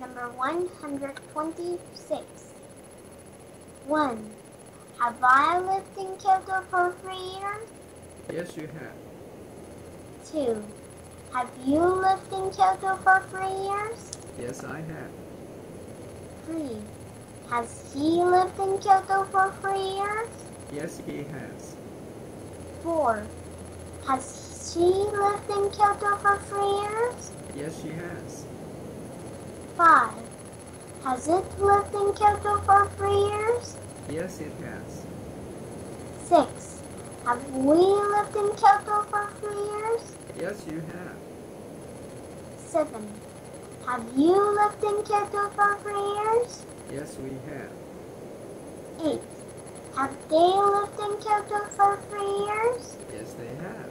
Number 126. 1. Have I lived in Kyoto for 3 years? Yes, you have. 2. Have you lived in Kyoto for 3 years? Yes, I have. 3. Has he lived in Kyoto for 3 years? Yes, he has. 4. Has she lived in Kyoto for 3 years? Yes, she has. 5. Has it lived in Kyoto for 3 years? Yes, it has. 6. Have we lived in Kyoto for 3 years? Yes, you have. 7. Have you lived in Kyoto for 3 years? Yes, we have. 8. Have they lived in Kyoto for 3 years? Yes, they have.